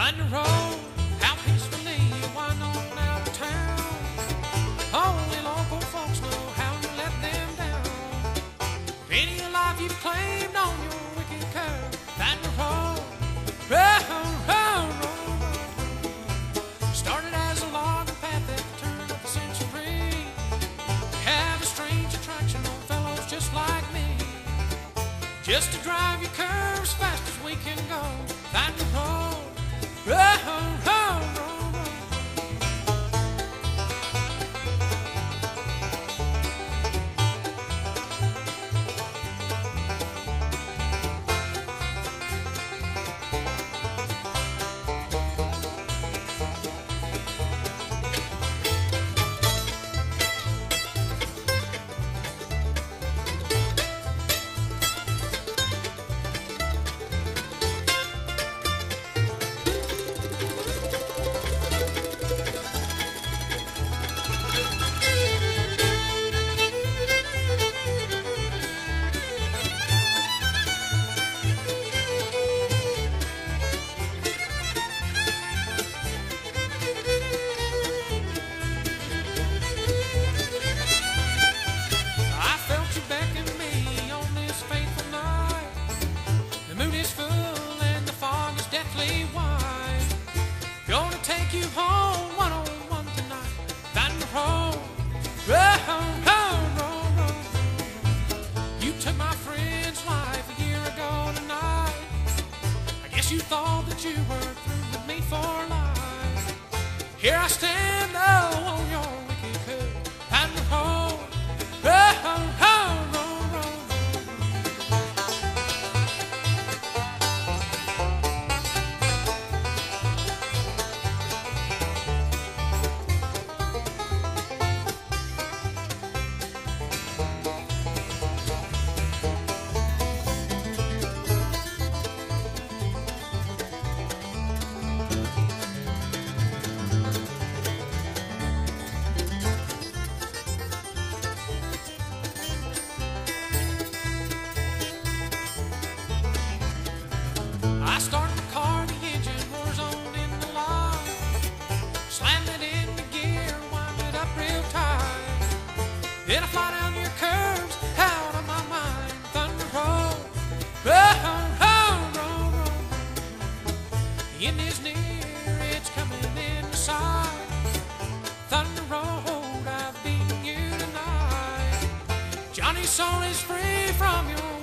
Thunder Road, how peacefully you wind on out of town. Only local folks know how you let them down. Any life you've claimed on your wicked curve. Thunder Road, road, road, road. Started as a logging path at the turn of the century. Have a strange attraction on fellows just like me. Just to drive your curves fast as we can go. Thunder Road, road, road, road, road. Take you home one-on-one tonight. Thunder Road, road, road, road, road. You took my friend's life a year ago tonight. I guess you thought that you were through with me for life. Here I stand, oh, on your wicked curve. Thunder Road, road, road, road, road. I start the car, the engine roars on in the lot. Slam it into gear, wind it up real tight. Then I fly down your curves, out of my mind. Thunder Road, road, road, road, road. The end is near, it's coming in sight. Thunder Road, I've beaten you tonight. Johnny's soul is free from your